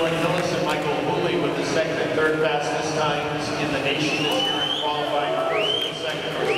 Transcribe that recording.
Owen Hillis and Michael Woolley with the second and third fastest times in the nation this year in qualifying, first and second.